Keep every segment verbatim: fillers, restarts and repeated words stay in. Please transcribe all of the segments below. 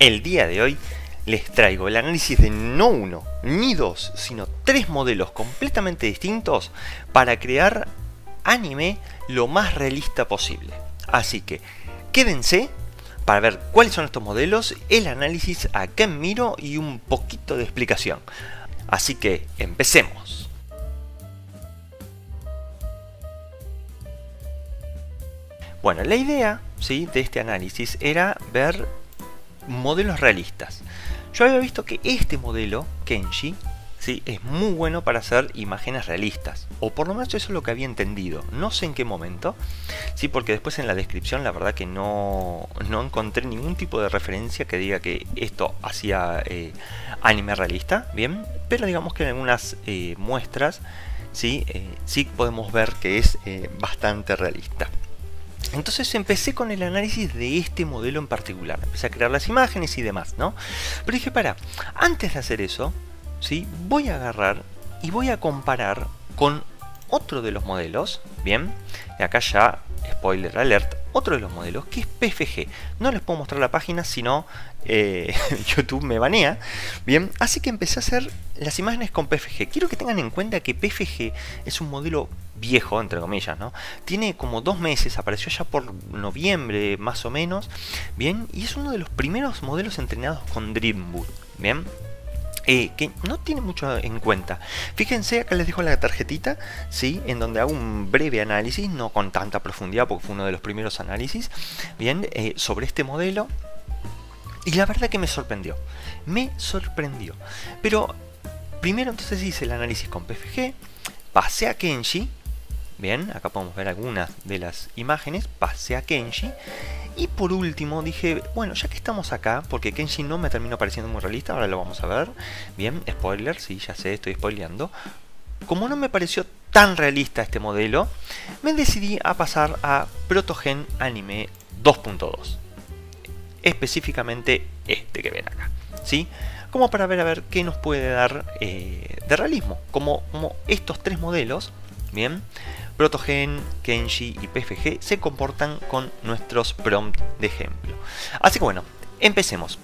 El día de hoy les traigo el análisis de no uno, ni dos, sino tres modelos completamente distintos para crear anime lo más realista posible. Así que quédense para ver cuáles son estos modelos, el análisis a qué miro y un poquito de explicación. Así que empecemos. Bueno, la idea, ¿sí?, de este análisis era ver modelos realistas. Yo había visto que este modelo, Kenshi, ¿sí?, es muy bueno para hacer imágenes realistas, o por lo menos eso es lo que había entendido. No sé en qué momento, sí, porque después en la descripción la verdad que no, no encontré ningún tipo de referencia que diga que esto hacía eh, anime realista, bien, pero digamos que en algunas eh, muestras sí, eh, sí podemos ver que es eh, bastante realista. Entonces empecé con el análisis de este modelo en particular. Empecé a crear las imágenes y demás, ¿no? Pero dije, para, antes de hacer eso, ¿sí?, voy a agarrar y voy a comparar con otro de los modelos, ¿bien? Y acá ya, spoiler alert, otro de los modelos que es P F G. No les puedo mostrar la página, sino eh, YouTube me banea, ¿bien? Así que empecé a hacer las imágenes con P F G. Quiero que tengan en cuenta que P F G es un modelo viejo, entre comillas, ¿no? Tiene como dos meses, apareció ya por noviembre más o menos, ¿bien? Y es uno de los primeros modelos entrenados con Dreamboot, ¿bien? Eh, que no tiene mucho en cuenta. Fíjense, acá les dejo la tarjetita, ¿sí?, en donde hago un breve análisis, no con tanta profundidad porque fue uno de los primeros análisis, bien, eh, sobre este modelo. Y la verdad que me sorprendió, me sorprendió. Pero primero entonces hice el análisis con P F G, pasé a Kenshi, bien, acá podemos ver algunas de las imágenes, pasé a Kenshi. Y por último dije, bueno, ya que estamos acá, porque Kenshi no me terminó pareciendo muy realista, ahora lo vamos a ver. Bien, spoiler, sí, ya sé, estoy spoileando. Como no me pareció tan realista este modelo, me decidí a pasar a Protogen Anime dos punto dos. Específicamente este que ven acá, ¿sí? Como para ver a ver qué nos puede dar eh, de realismo. Como, como estos tres modelos, bien, Protogen, Kenshi y P F G se comportan con nuestros prompts de ejemplo. Así que bueno, empecemos.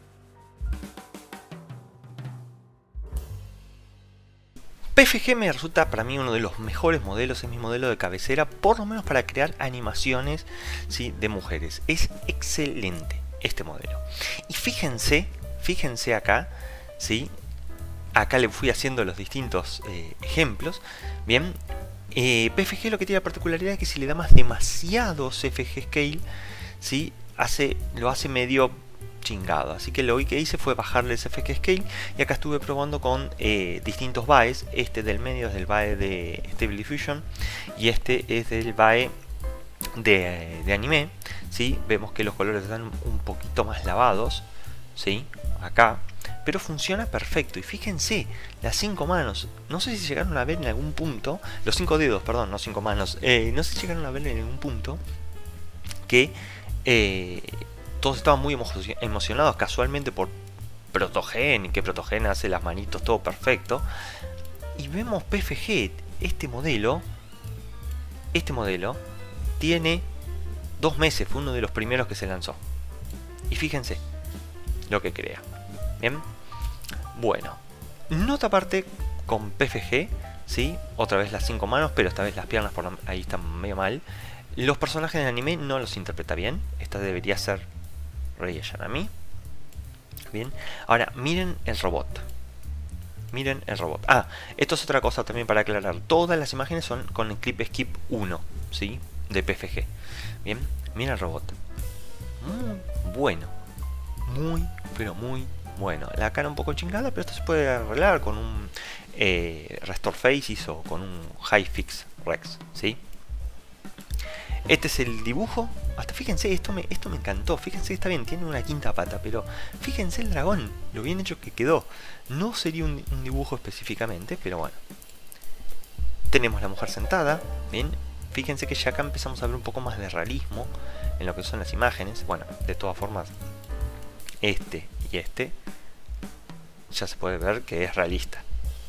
P F G me resulta para mí uno de los mejores modelos, es mi modelo de cabecera, por lo menos para crear animaciones, ¿sí?, de mujeres. Es excelente este modelo. Y fíjense, fíjense acá, ¿sí?, acá le fui haciendo los distintos eh, ejemplos, bien. Eh, P F G lo que tiene la particularidad es que si le damos demasiados F G Scale, ¿sí?, hace, lo hace medio chingado. Así que lo que hice fue bajarle ese F G Scale y acá estuve probando con eh, distintos B A Es. Este del medio es del B A E de Stable Diffusion y este es del B A E de, de anime, ¿sí? Vemos que los colores están un poquito más lavados, ¿sí?, acá. Pero funciona perfecto. Y fíjense, las cinco manos, no sé si llegaron a ver en algún punto, los cinco dedos, perdón, no cinco manos, eh, no sé si llegaron a ver en algún punto que eh, todos estaban muy emo emocionados casualmente por Protogen, y que Protogen hace las manitos todo perfecto. Y vemos P F G, este modelo, este modelo tiene dos meses, fue uno de los primeros que se lanzó. Y fíjense lo que crea. Bien, bueno, nota aparte con P F G, ¿sí?, otra vez las cinco manos, pero esta vez las piernas por ahí están medio mal. Los personajes de anime no los interpreta bien, esta debería ser Rei Ayanami. Bien, ahora miren el robot, miren el robot. Ah, esto es otra cosa también para aclarar, todas las imágenes son con el clip skip uno, ¿sí?, de P F G. Bien, miren el robot, muy bueno, muy, pero muy bueno. La cara un poco chingada, pero esto se puede arreglar con un eh, Restore Faces o con un High Fix Rex, ¿sí? Este es el dibujo. Hasta fíjense, esto me, esto me encantó. Fíjense que está bien, tiene una quinta pata, pero fíjense el dragón, lo bien hecho que quedó. No sería un, un dibujo específicamente, pero bueno. Tenemos la mujer sentada, bien. Fíjense que ya acá empezamos a ver un poco más de realismo en lo que son las imágenes. Bueno, de todas formas, este y este ya se puede ver que es realista,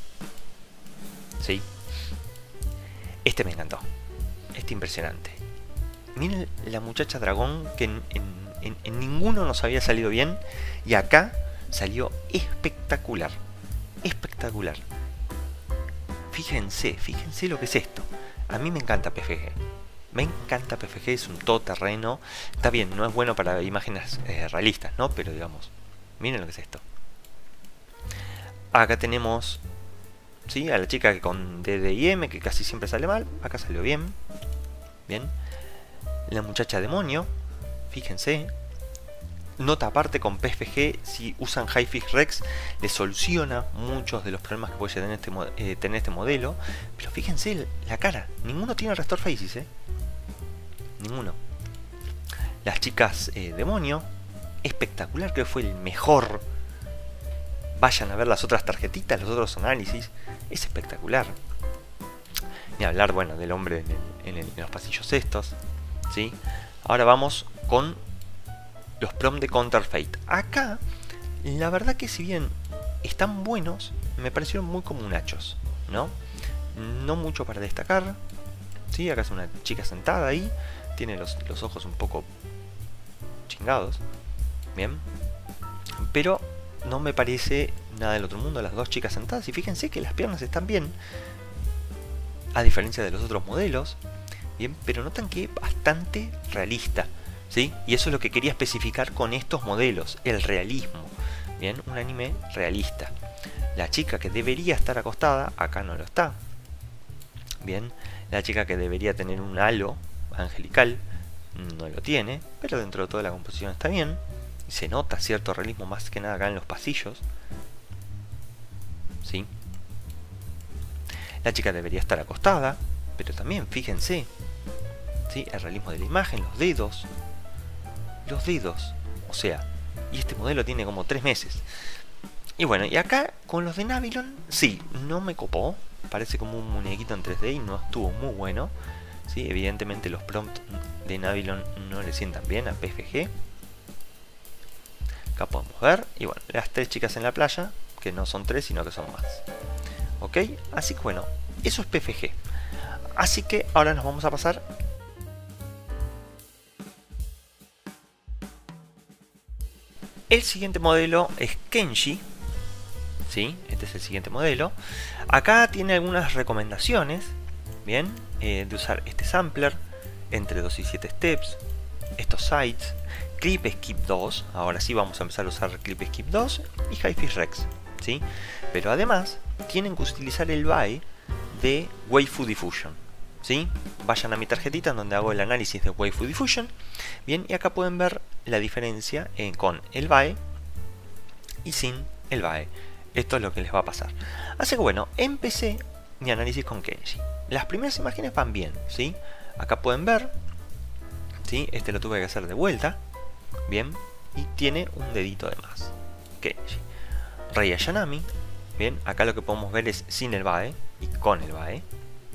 ¿sí? Este me encantó, este impresionante. Miren la muchacha dragón que en, en, En, en ninguno nos había salido bien y acá salió espectacular. Espectacular. Fíjense, fíjense lo que es esto. A mí me encanta P F G. Me encanta P F G, es un todoterreno. Está bien, no es bueno para imágenes eh, realistas, ¿no? Pero digamos, miren lo que es esto. Acá tenemos, ¿sí?, a la chica que con D D I M, que casi siempre sale mal. Acá salió bien. Bien. La muchacha demonio, fíjense. Nota aparte con P F G, si usan HiFix Rex, le soluciona muchos de los problemas que puede tener este, eh, tener este modelo. Pero fíjense la cara, ninguno tiene Restore Faces, ¿eh? Ninguno. Las chicas eh, demonio, espectacular, creo que fue el mejor. Vayan a ver las otras tarjetitas, los otros análisis, es espectacular. Ni hablar, bueno, del hombre en, el, en, el, en los pasillos estos, ¿sí? Ahora vamos con los prom de Counterfeit. Acá, la verdad que si bien están buenos, me parecieron muy comunachos, ¿no? No mucho para destacar, ¿sí? Acá es una chica sentada ahí, tiene los, los ojos un poco chingados, bien, pero no me parece nada del otro mundo las dos chicas sentadas. Y fíjense que las piernas están bien, a diferencia de los otros modelos, bien, pero notan que es bastante realista, ¿sí? Y eso es lo que quería especificar con estos modelos, el realismo, bien, un anime realista. La chica que debería estar acostada, acá no lo está, bien. La chica que debería tener un halo angelical, no lo tiene, pero dentro de toda la composición está bien. Se nota cierto realismo más que nada acá en los pasillos, ¿sí? La chica debería estar acostada, pero también fíjense, ¿sí?, el realismo de la imagen, los dedos, los dedos, o sea, y este modelo tiene como tres meses. Y bueno, y acá con los de Navilon, sí, no me copó, parece como un muñequito en tres D y no estuvo muy bueno, ¿sí? Evidentemente los prompts de Navilon no le sientan bien a P F G. Acá podemos ver, y bueno, las tres chicas en la playa, que no son tres, sino que son más. Ok, así que bueno, eso es P F G. Así que ahora nos vamos a pasar el siguiente modelo es Kenshi, ¿sí? Este es el siguiente modelo. Acá tiene algunas recomendaciones, bien, eh, de usar este sampler entre dos y siete steps, estos sites, Clip Skip dos, ahora sí vamos a empezar a usar Clip Skip dos y HiFix Rex, ¿sí? Pero además tienen que utilizar el B A E de Waifu Diffusion, ¿sí? Vayan a mi tarjetita en donde hago el análisis de Waifu Diffusion, bien, y acá pueden ver la diferencia eh, con el B A E y sin el B A E. Esto es lo que les va a pasar. Así que bueno, empecé mi análisis con Kenshi. Las primeras imágenes van bien, ¿sí? Acá pueden ver, ¿sí? Este lo tuve que hacer de vuelta, bien, y tiene un dedito de más. Kenshi. Rei Ayanami, bien, acá lo que podemos ver es sin el B A E y con el B A E,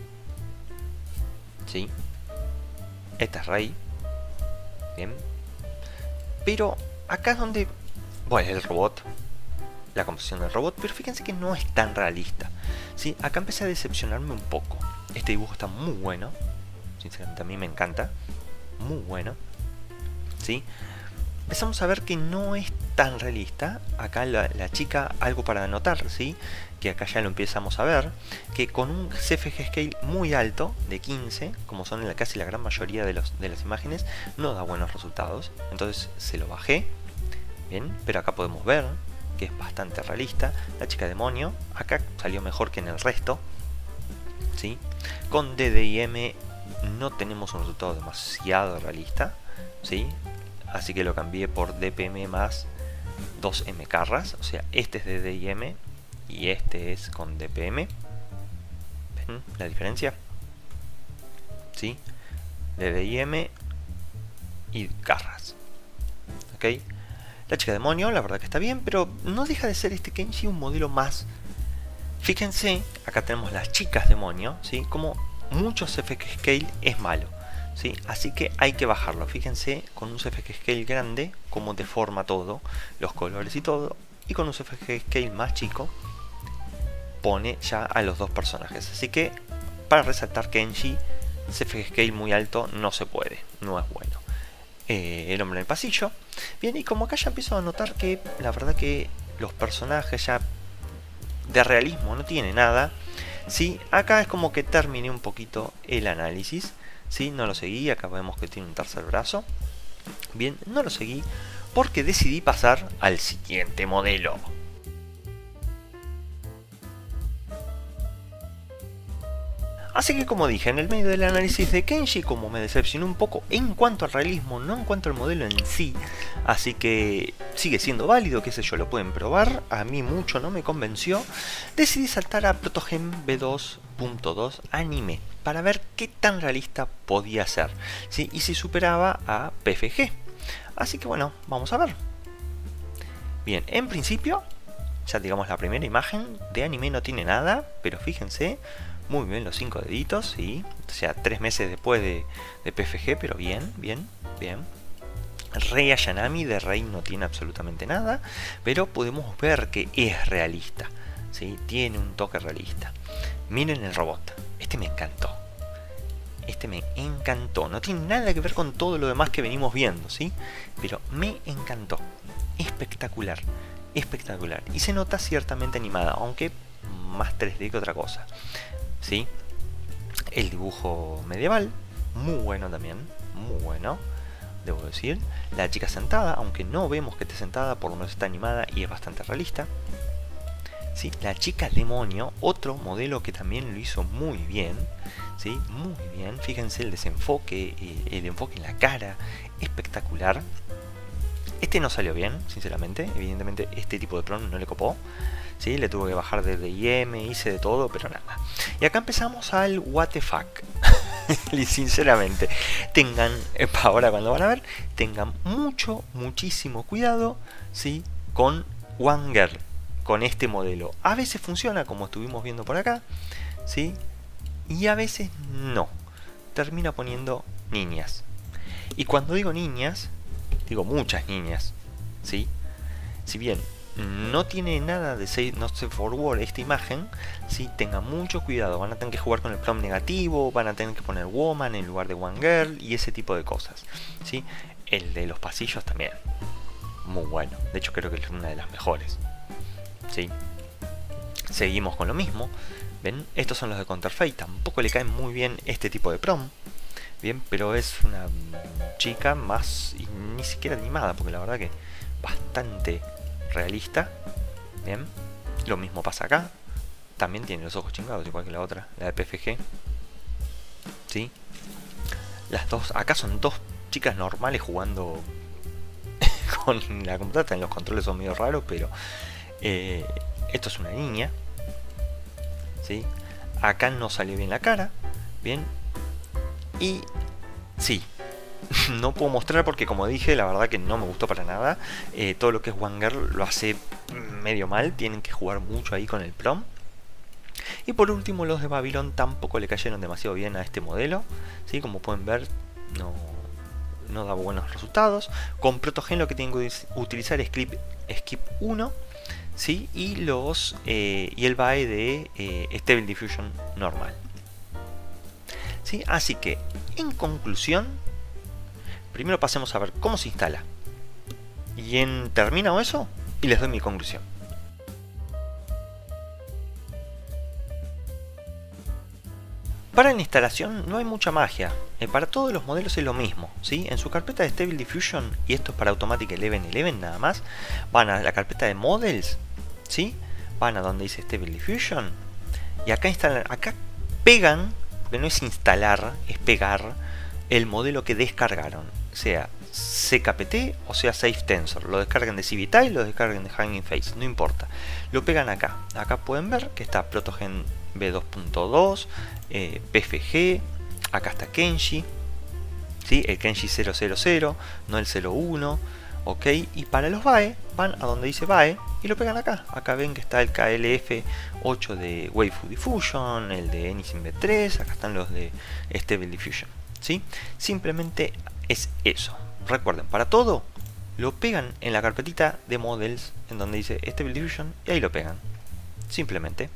¿sí? Esta es Rei, bien, pero acá es donde, bueno, el robot, la composición del robot, pero fíjense que no es tan realista, ¿sí? Acá empecé a decepcionarme un poco. Este dibujo está muy bueno, sinceramente a mí me encanta, muy bueno, ¿sí? Empezamos a ver que no es tan realista. Acá la, la chica, algo para anotar, ¿sí? Que acá ya lo empezamos a ver, que con un C F G Scale muy alto, de quince, como son en la, casi la gran mayoría de, los, de las imágenes, no da buenos resultados. Entonces se lo bajé, bien, pero acá podemos ver que es bastante realista. La chica demonio, acá salió mejor que en el resto, ¿sí? Con D D I M no tenemos un resultado demasiado realista, ¿sí? Así que lo cambié por D P M más dos M carras, o sea, este es D D I M y este es con D P M. ¿Ven la diferencia? ¿Sí? D D I M y carras. ¿Ok? La chica demonio, la verdad que está bien, pero no deja de ser este Kenshi un modelo más. Fíjense, acá tenemos las chicas demonio, ¿sí? Como mucho C F G Scale es malo, ¿sí? Así que hay que bajarlo. Fíjense con un C F G Scale grande cómo deforma todo, los colores y todo, y con un C F G Scale más chico pone ya a los dos personajes. Así que para resaltar Kenshi, C F G Scale muy alto no se puede, no es bueno. eh, el hombre en el pasillo. Bien, y como acá ya empiezo a notar que la verdad que los personajes ya de realismo no tiene nada, ¿sí? Acá es como que terminé un poquito el análisis, ¿sí? No lo seguí, acá vemos que tiene un tercer brazo. Bien, no lo seguí porque decidí pasar al siguiente modelo. Así que, como dije, en el medio del análisis de Kenshi, como me decepcionó un poco en cuanto al realismo, no en cuanto al modelo en sí, así que sigue siendo válido, qué sé yo, lo pueden probar, a mí mucho no me convenció, decidí saltar a Protogen V dos punto dos Anime, para ver qué tan realista podía ser, ¿sí? Y si superaba a P F G. Así que bueno, vamos a ver. Bien, en principio, ya digamos la primera imagen de anime no tiene nada, pero fíjense, muy bien los cinco deditos, ¿sí? O sea, tres meses después de, de P F G, pero bien, bien, bien. Rei Ayanami de Rei no tiene absolutamente nada, pero podemos ver que es realista, ¿sí? Tiene un toque realista. Miren el robot, este me encantó. Este me encantó, no tiene nada que ver con todo lo demás que venimos viendo, ¿sí? Pero me encantó, espectacular, espectacular. Y se nota ciertamente animada, aunque más tres D que otra cosa, ¿sí? El dibujo medieval, muy bueno también, muy bueno, debo decir. La chica sentada, aunque no vemos que esté sentada, por lo menos está animada y es bastante realista. ¿Sí? La chica demonio, otro modelo que también lo hizo muy bien, ¿sí? Muy bien, fíjense el desenfoque, el enfoque en la cara, espectacular. Este no salió bien, sinceramente, evidentemente este tipo de prom no le copó, ¿sí? Le tuve que bajar de D I M, hice de todo, pero nada. Y acá empezamos al what the fuck. Y sinceramente, tengan, ahora cuando van a ver, tengan mucho, muchísimo cuidado, ¿sí? Con One Girl, con este modelo. A veces funciona, como estuvimos viendo por acá, ¿sí? Y a veces no. Termina poniendo niñas. Y cuando digo niñas, digo muchas niñas, ¿sí? Si bien no tiene nada de Say Not Safe for Work esta imagen, ¿sí? Tengan mucho cuidado, van a tener que jugar con el prom negativo, van a tener que poner woman en lugar de one girl y ese tipo de cosas, ¿sí? El de los pasillos también, muy bueno, de hecho creo que es una de las mejores, ¿sí? Seguimos con lo mismo, ¿ven? Estos son los de Counterfeit, tampoco le caen muy bien este tipo de prom, bien, pero es una chica más, y ni siquiera animada, porque la verdad que bastante realista. Bien, lo mismo pasa acá, también tiene los ojos chingados igual que la otra, la de P F G, ¿sí? Las dos, acá son dos chicas normales jugando con la computadora, los controles son medio raros, pero eh, esto es una niña, ¿sí? Acá no salió bien la cara, bien, y sí, no puedo mostrar porque, como dije, la verdad que no me gustó para nada. Eh, todo lo que es One Girl lo hace medio mal, tienen que jugar mucho ahí con el prom. Y por último, los de Babylon tampoco le cayeron demasiado bien a este modelo, ¿sí? Como pueden ver, no, no da buenos resultados. Con Protogen lo que tengo que utilizar es Skip, Skip uno, ¿sí? Y, los, eh, y el B A E de eh, Stable Diffusion normal, ¿sí? Así que, en conclusión, primero pasemos a ver cómo se instala. Y en termino eso y les doy mi conclusión. Para la instalación no hay mucha magia. Eh, para todos los modelos es lo mismo, ¿sí? En su carpeta de Stable Diffusion, y esto es para Automatic Eleven Eleven nada más, van a la carpeta de Models, ¿sí? Van a donde dice Stable Diffusion. Y acá instalan, acá pegan, porque no es instalar, es pegar el modelo que descargaron, sea C K P T o sea Safe Tensor. Lo descargan de C V Tile, lo descargan de Hanging Face, no importa. Lo pegan acá. Acá pueden ver que está Protogen V dos punto dos, eh, P F G, acá está Kenshi, ¿sí? El Kenshi cero cero cero, no el cero uno, ok. Y para los B A E, van a donde dice B A E y lo pegan acá. Acá ven que está el K L F ocho de Waifu Diffusion, el de Anything V tres, acá están los de Stable Diffusion, ¿sí? Simplemente es eso. Recuerden, para todo lo pegan en la carpetita de Models en donde dice Stable Diffusion y ahí lo pegan. Simplemente.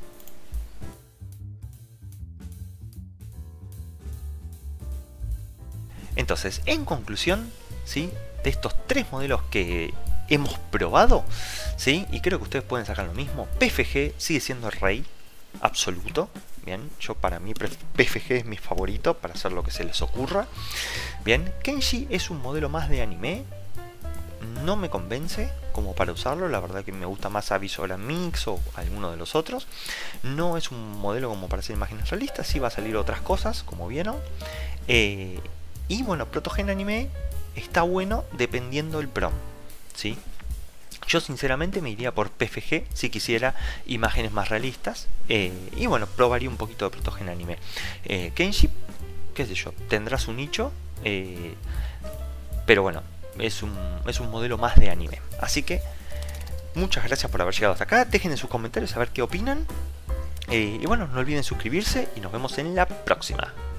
Entonces, en conclusión, ¿sí? De estos tres modelos que hemos probado, ¿sí? Y creo que ustedes pueden sacar lo mismo. P F G sigue siendo el rey absoluto. Bien, yo para mí P F G es mi favorito para hacer lo que se les ocurra. Bien, Kenshi es un modelo más de anime. No me convence como para usarlo, la verdad que me gusta más Avisola Mix o alguno de los otros. No es un modelo como para hacer imágenes realistas, sí va a salir otras cosas, como vieron. Eh, y bueno, Protogen Anime está bueno dependiendo del prom, ¿sí? Yo sinceramente me iría por P F G si quisiera imágenes más realistas. Eh, y bueno, probaría un poquito de Protogen Anime. Eh, Kenshi, qué sé yo, tendrá su nicho. Eh, pero bueno, es un, es un modelo más de anime. Así que muchas gracias por haber llegado hasta acá. Dejen en sus comentarios a ver qué opinan. Eh, y bueno, no olviden suscribirse y nos vemos en la próxima.